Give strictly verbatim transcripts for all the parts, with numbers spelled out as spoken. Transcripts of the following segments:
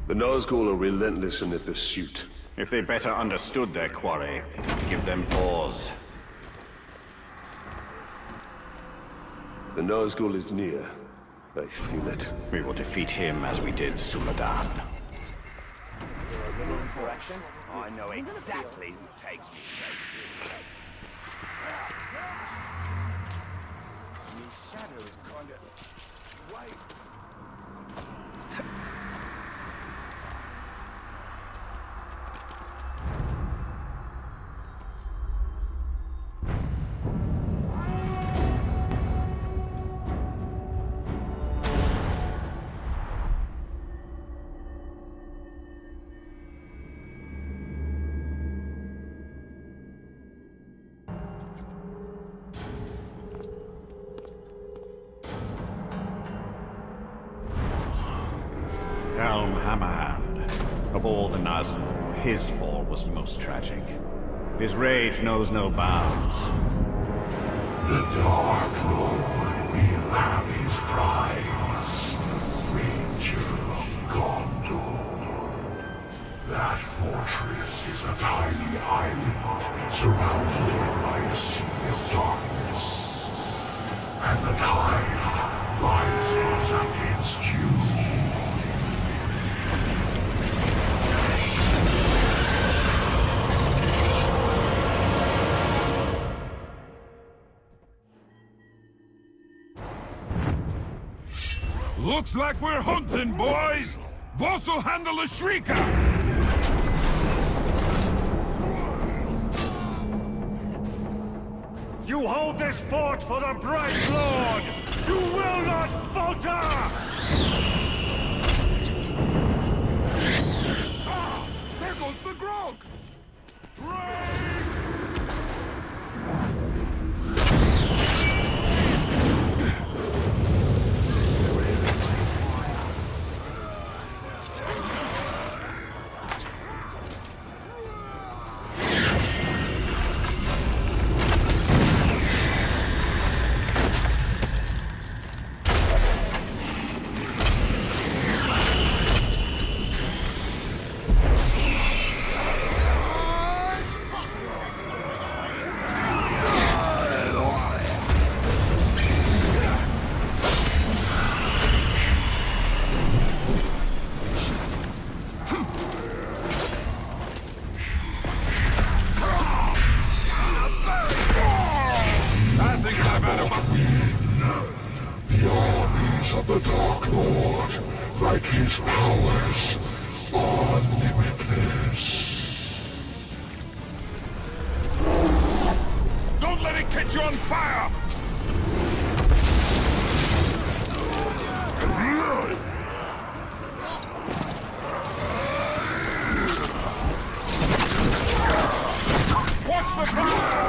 The Nazgul are relentless in their pursuit. If they better understood their quarry, give them pause. The Nazgul is near. I feel it. We will defeat him as we did Suladan. Correction? I know exactly who takes me crazy. Me shadow is kinda... Wait. Helm Hammerhand. Of all the Nazgul, his fall was most tragic. His rage knows no bounds. The Dark Lord will have his prize. Ranger of Gondor. That fortress is a tiny island surrounded by a sea of darkness. And the tide rises against you. Looks like we're hunting, boys! Boss will handle the Shrieker! You hold this fort for the Bright Lord! You will not falter! Ah! There goes the grog! The armies of the Dark Lord, like his powers, are limitless. Don't let it catch you on fire! Watch the fire!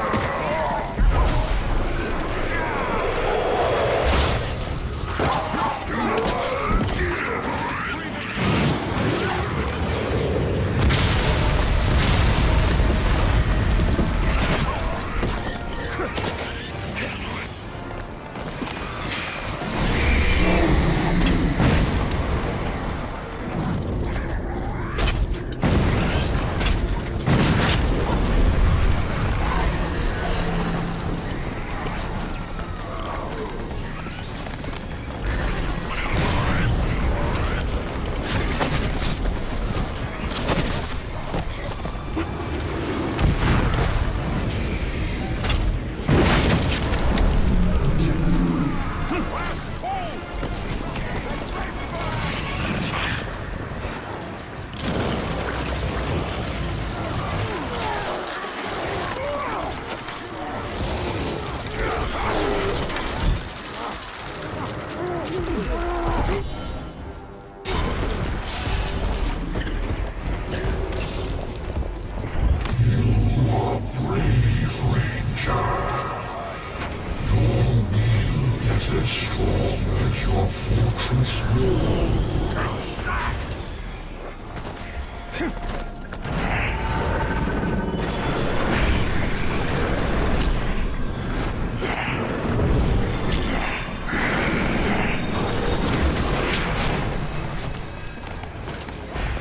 As strong as your fortress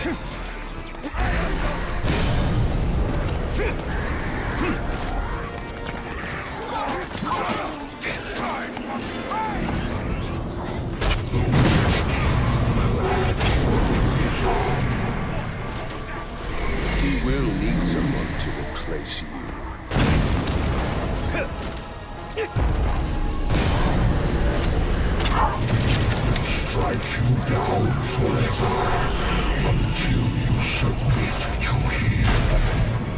We will need someone to replace you. Strike you down forever until you submit to him.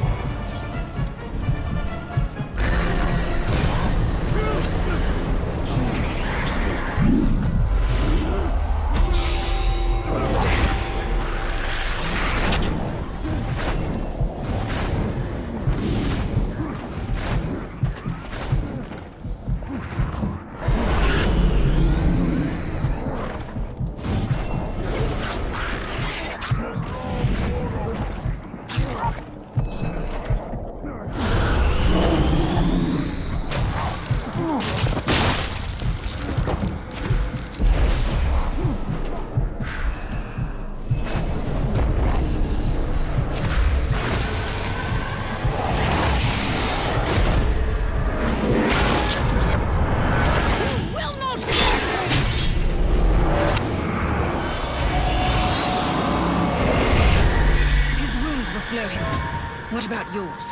Slow him. What about yours?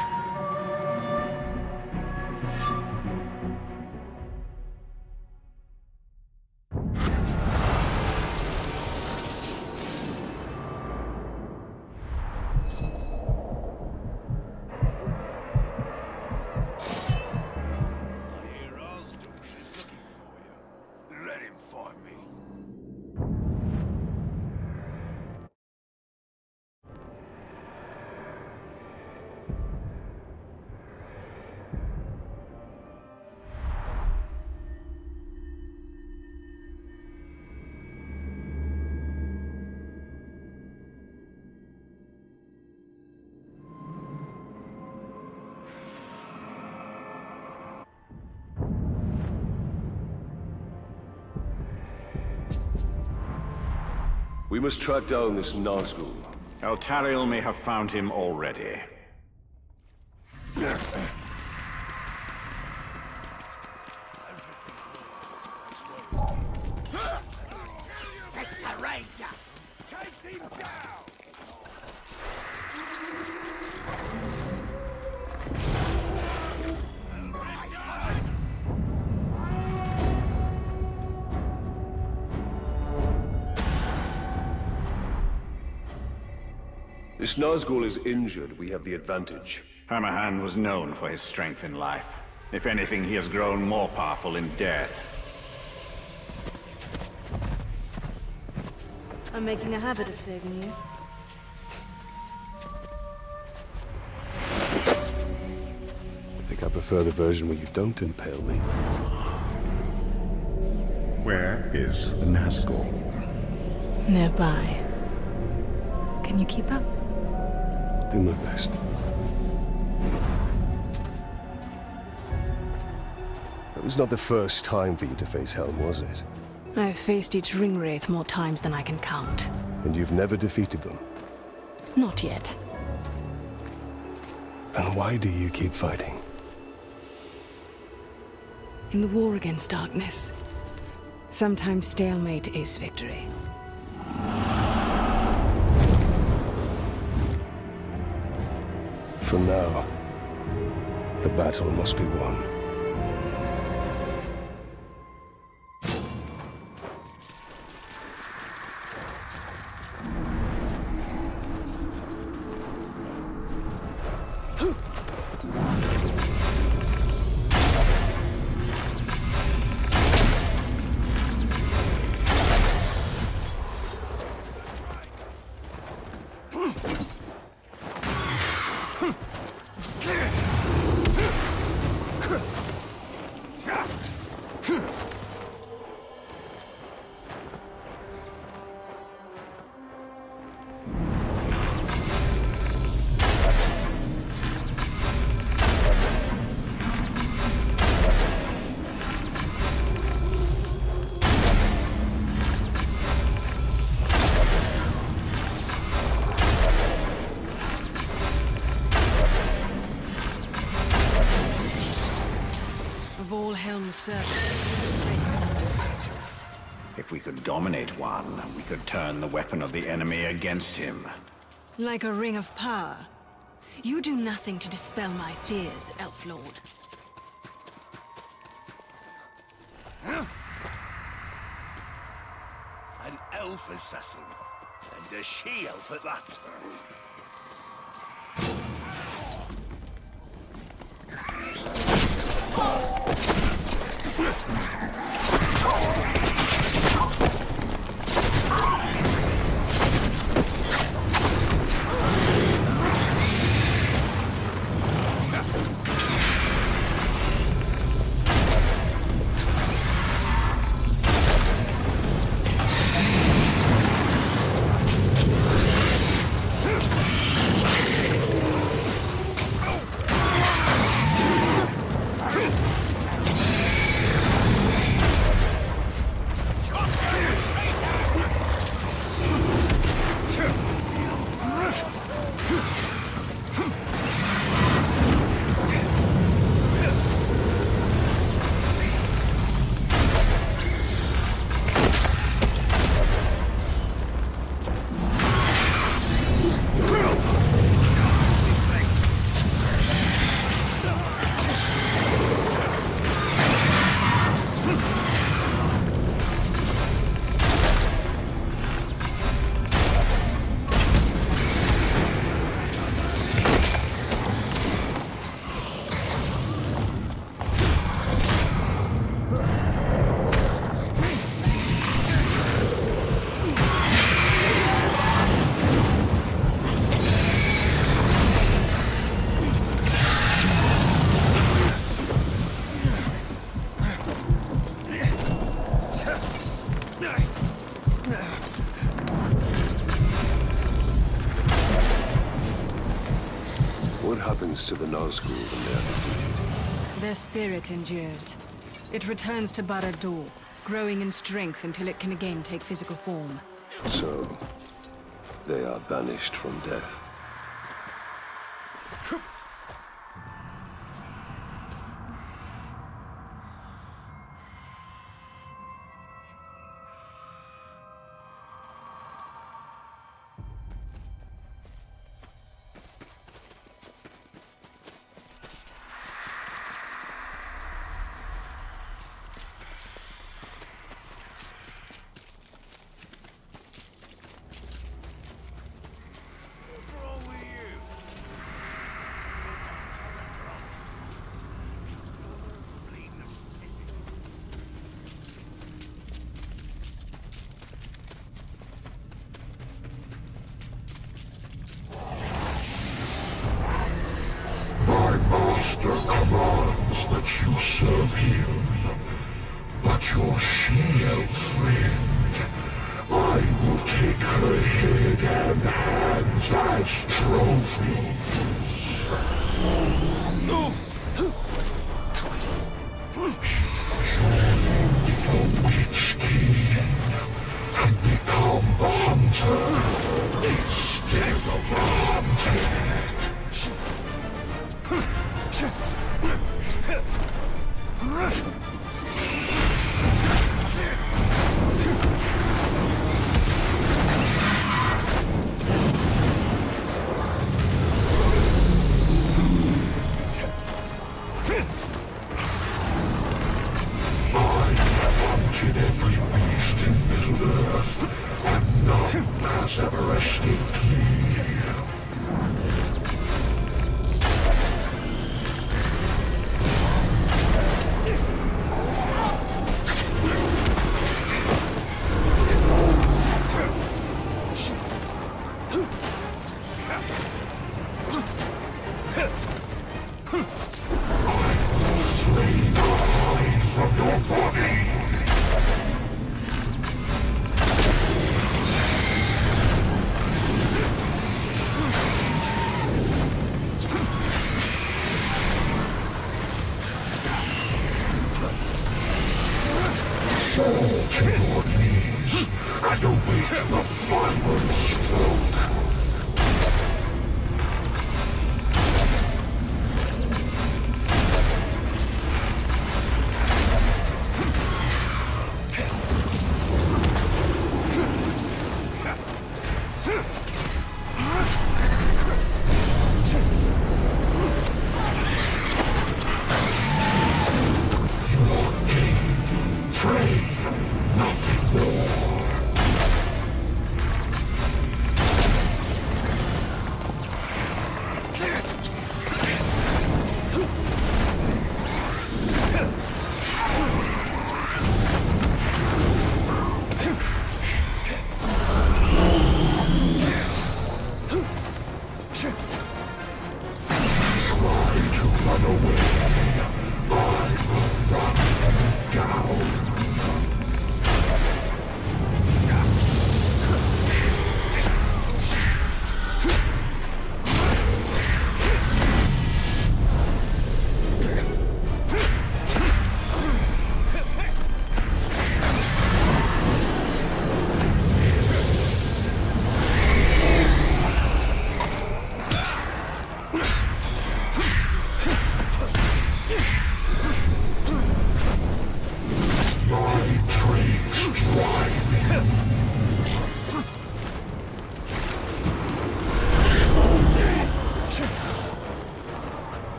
We must track down this Nazgul. Eltariel may have found him already. It's the Ranger! Chase him down! This Nazgul is injured, we have the advantage. Hammerhand was known for his strength in life. If anything, he has grown more powerful in death. I'm making a habit of saving you. I think I prefer the version where you don't impale me. Where is the Nazgul? Nearby. Can you keep up? Do my best. It was not the first time for you to face Helm, was it? I've faced each ringwraith more times than I can count. And you've never defeated them? Not yet. Then why do you keep fighting? In the war against darkness, sometimes stalemate is victory. For now, the battle must be won. Huh. Helm's servants. Rings are most dangerous. If we could dominate one, we could turn the weapon of the enemy against him. Like a ring of power. You do nothing to dispel my fears, Elf Lord. An elf assassin. And a she-elf at that. What happens to the Nazgul when they are defeated? Their spirit endures. It returns to Barad-dûr, growing in strength until it can again take physical form. So, they are banished from death. Master commands that you serve him, but your she-elf friend, I will take her head and hands as trophies. Join the Witch King and become the hunter instead of the hunted. Every beast in Middle-earth, and none has ever escaped me. I will slay the hide from your body.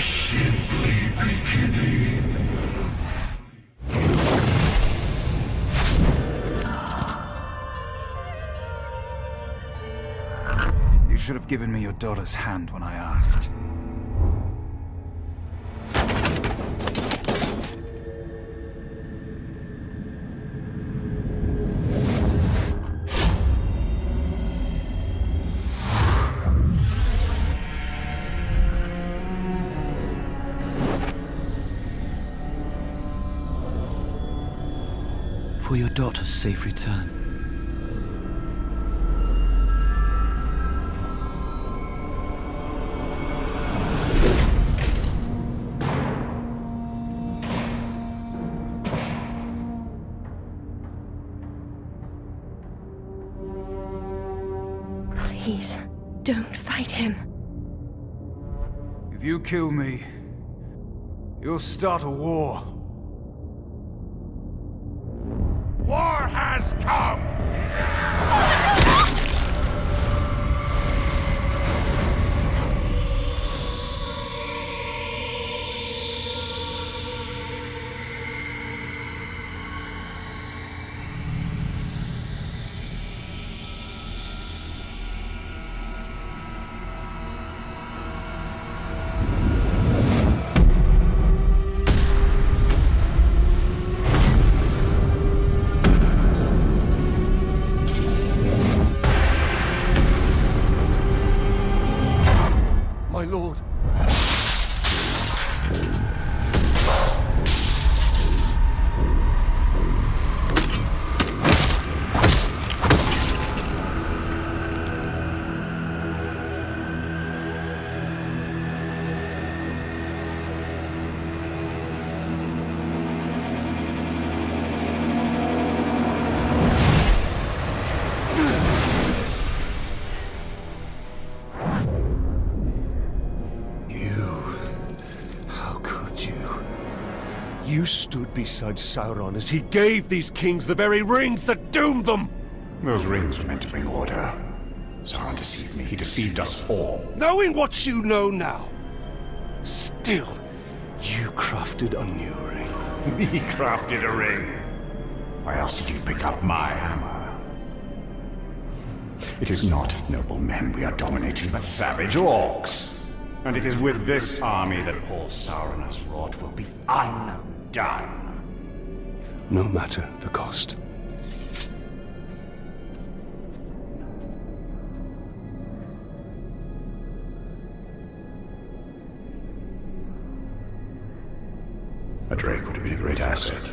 is simply beginning. You should have given me your daughter's hand when I asked. For your daughter's safe return. Please, don't fight him. If you kill me, you'll start a war. War has come! My lord. You stood beside Sauron as he gave these kings the very rings that doomed them! Those rings were meant to bring order. Sauron deceived me. He deceived us all. Knowing what you know now, still, you crafted a new ring. He crafted a ring. Why else did you pick up my hammer? It is not noble men we are dominating, but savage orcs. And it is with this army that all Sauron has wrought will be undone. No matter the cost. A Drake would have been a great asset.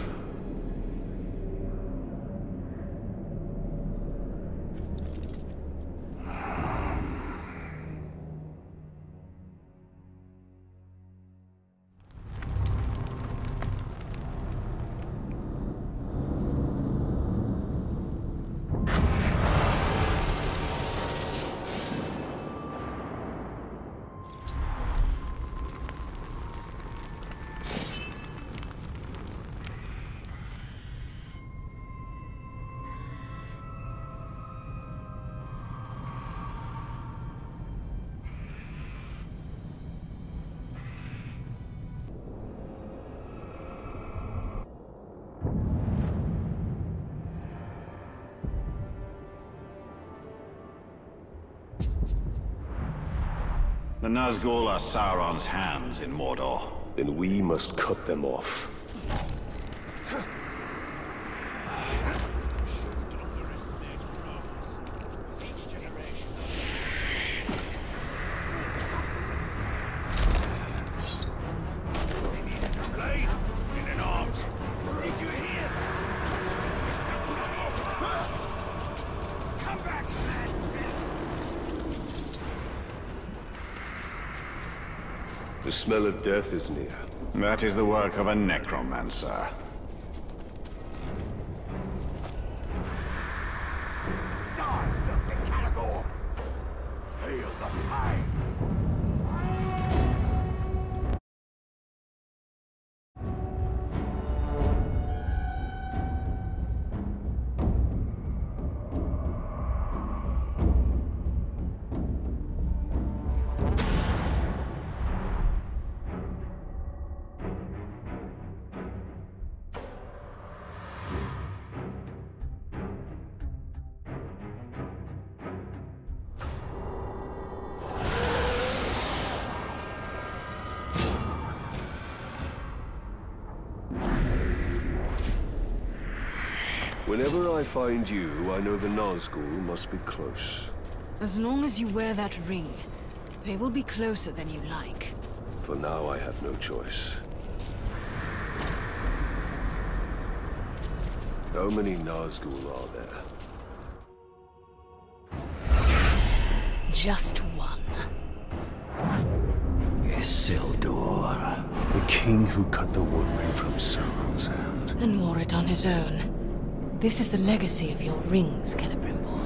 The Nazgul are Sauron's hands in Mordor. Then we must cut them off. The smell of death is near. That is the work of a necromancer. Whenever I find you, I know the Nazgul must be close. As long as you wear that ring, they will be closer than you like. For now, I have no choice. How many Nazgul are there? Just one. Isildur, the king who cut the one ring from Sauron's hand. And wore it on his own. This is the legacy of your rings, Celebrimbor.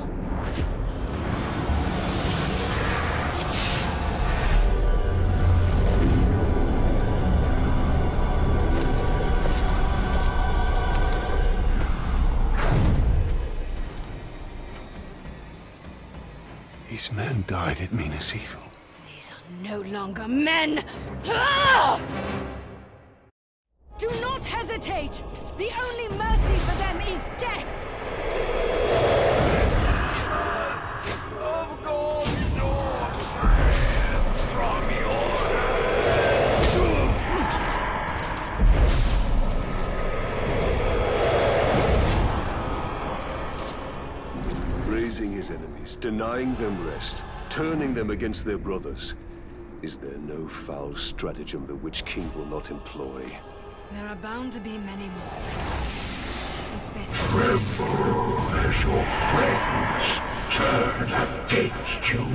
These men died at Minas Ithil. These are no longer men! Ah! Do not hesitate! The only mercy for them is death! Of God, no from Raising his enemies, denying them rest, turning them against their brothers. Is there no foul stratagem the Witch King will not employ? There are bound to be many more. It's best. Tremble as your friends turn against you.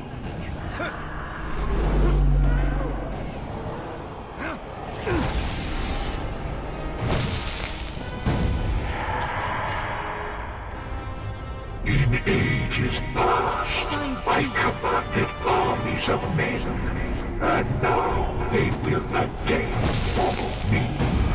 In ages past, I commanded armies of men, and now they will again follow me.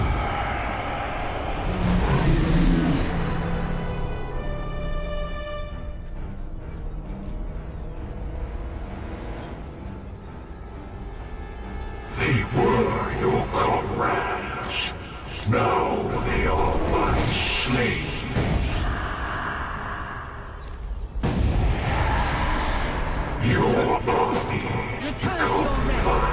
They were your comrades. Now they are my slaves. Your armies Return to your rest.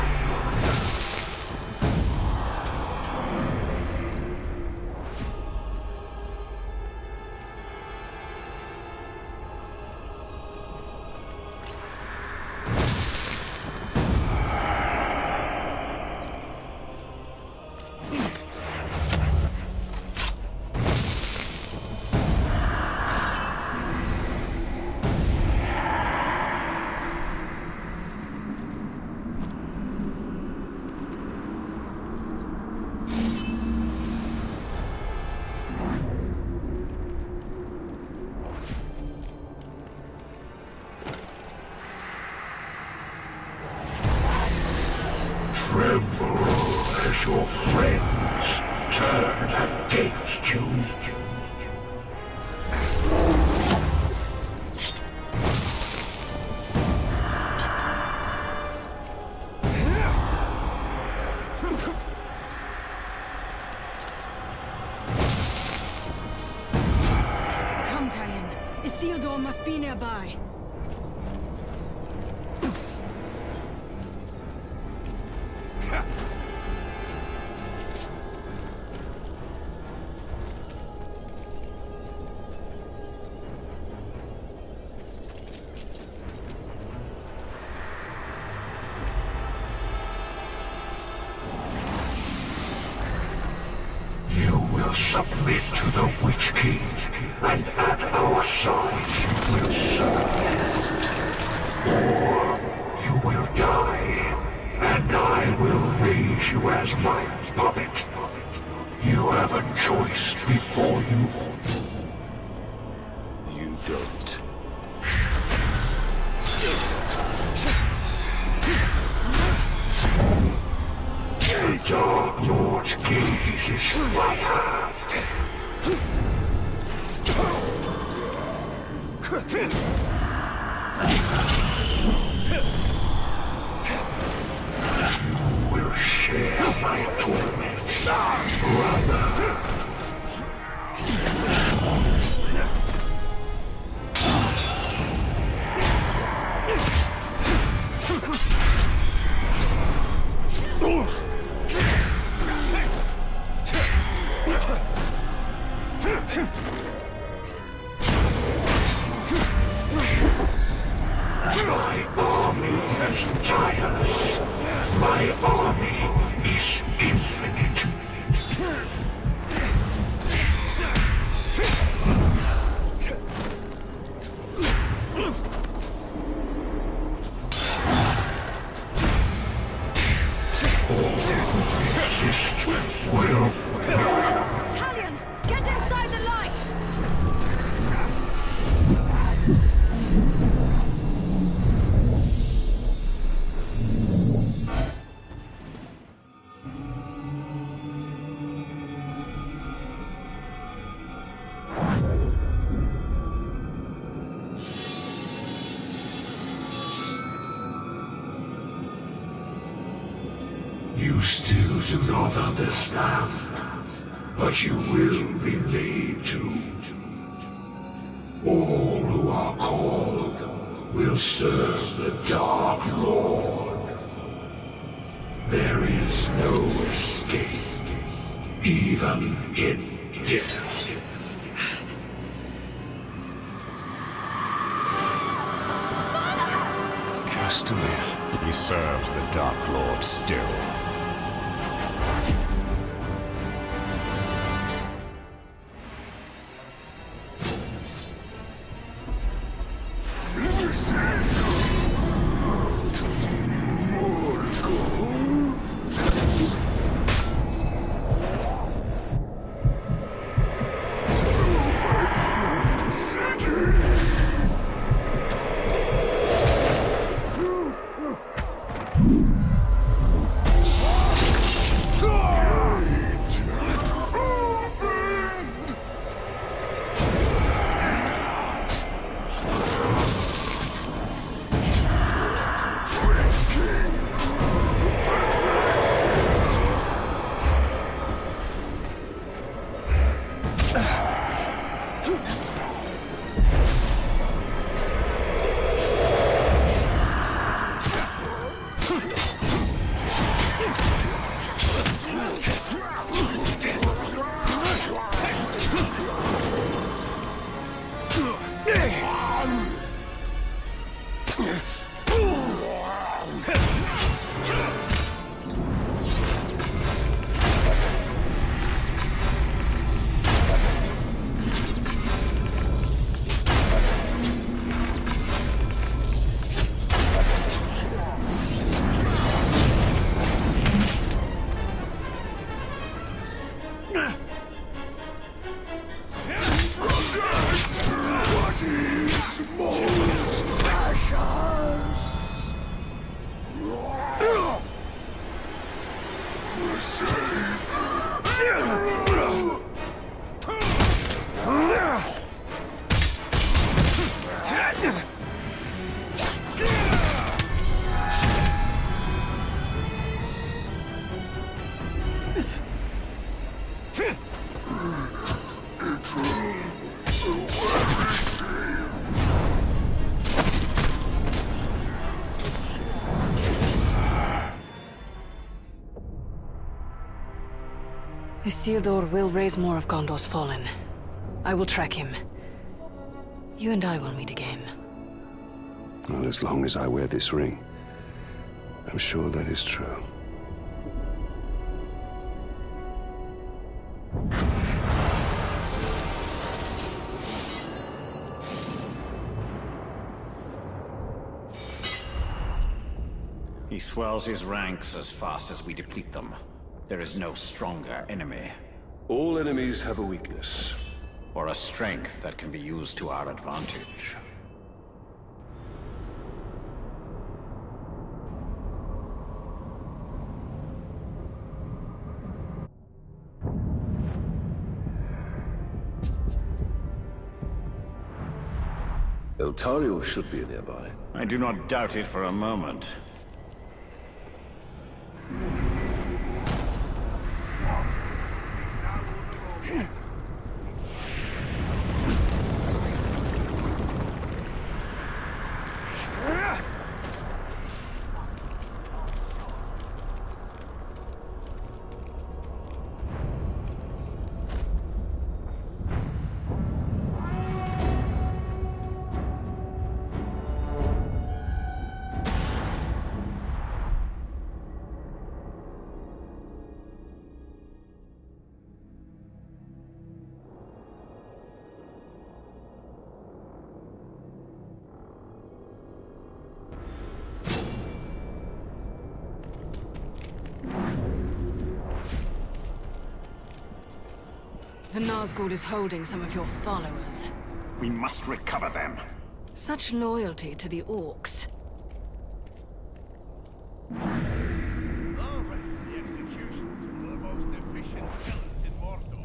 Tremble as your friends turn against you. Come, Talion. Isildur must be nearby. Submit to the Witch King, and at our side you will serve. Or you will die, and I will raise you as my puppet. You have a choice before you. You don't. The Dark Lord's gaze is fire. You will share my torment, brother. resist will not. Talion, get inside the light! You still do not understand, but you will be made to. All who are called will serve the Dark Lord. There is no escape, even in death. Castamere. He serves the Dark Lord still. Isildur will raise more of Gondor's fallen. I will track him. You and I will meet again. Well, as long as I wear this ring, I'm sure that is true. He swells his ranks as fast as we deplete them. There is no stronger enemy. All enemies have a weakness. Or a strength that can be used to our advantage. Eltario should be nearby. I do not doubt it for a moment. The Nazgul is holding some of your followers. We must recover them. Such loyalty to the orcs. Already, the execution was one of the most efficient killers in Mordor.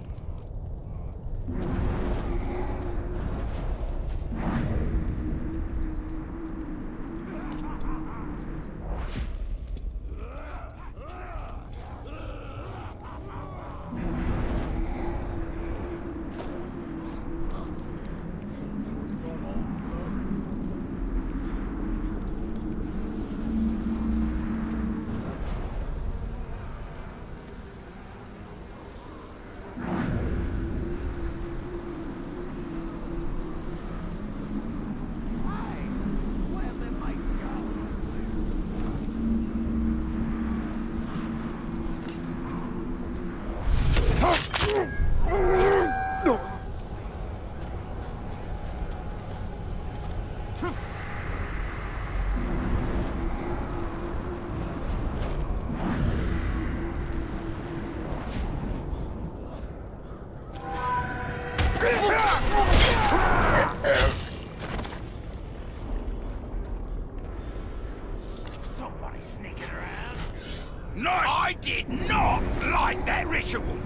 Somebody sneaking around? Nice! I did not like that ritual!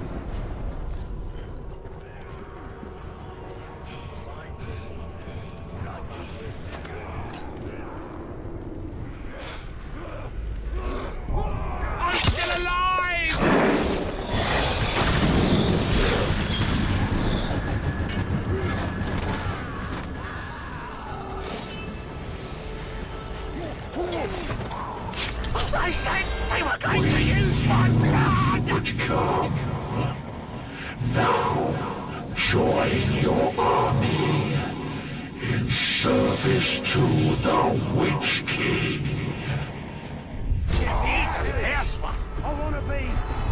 I'm still alive! They said they were going to use my blood! Would come. Now, join your army in service to the Witch King. He's a fierce one. I wanna be...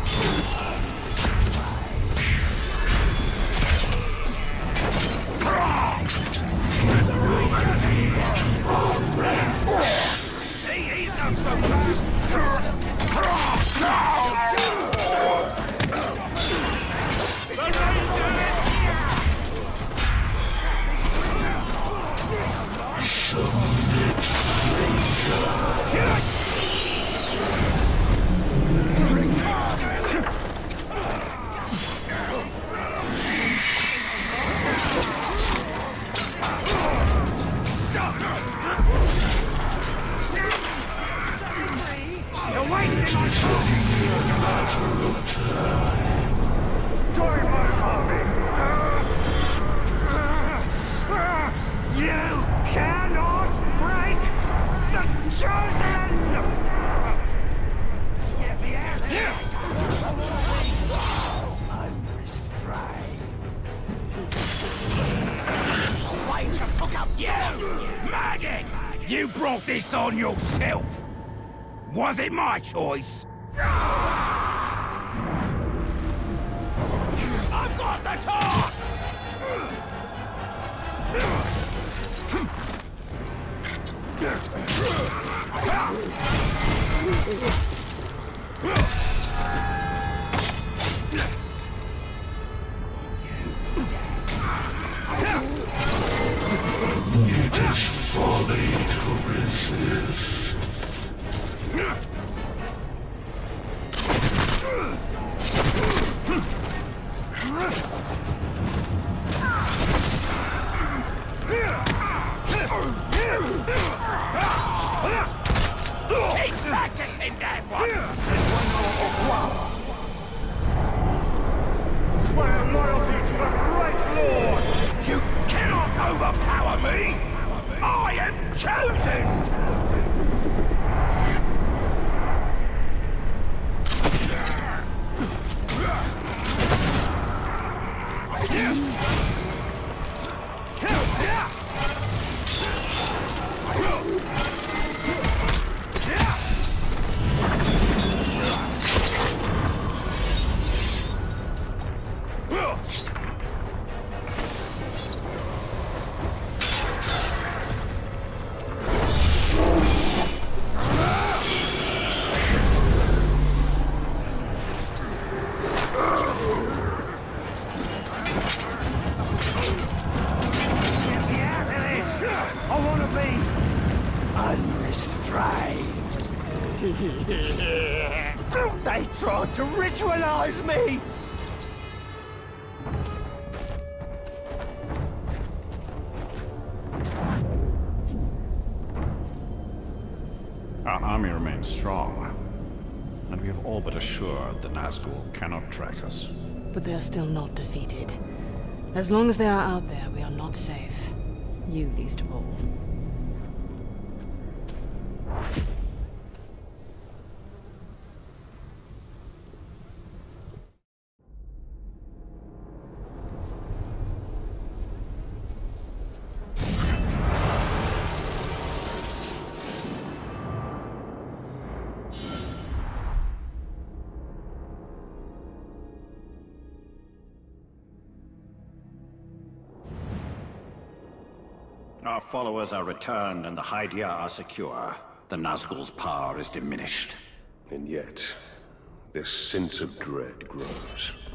See, he's not so fast. You're wasting my time! Join my army! You cannot break the chosen! Get me out of here! Unrestrained. Waves have took up you! Maggot! You brought this on yourself! Was it my choice? I've got the torch! It is folly to resist. They tried to ritualize me! Our army remains strong, and we have all but assured the Nazgul cannot track us. But they are still not defeated. As long as they are out there, we are not safe. You least of all. Our followers are returned and the Hydia are secure. The Nazgul's power is diminished. And yet, this sense of dread grows.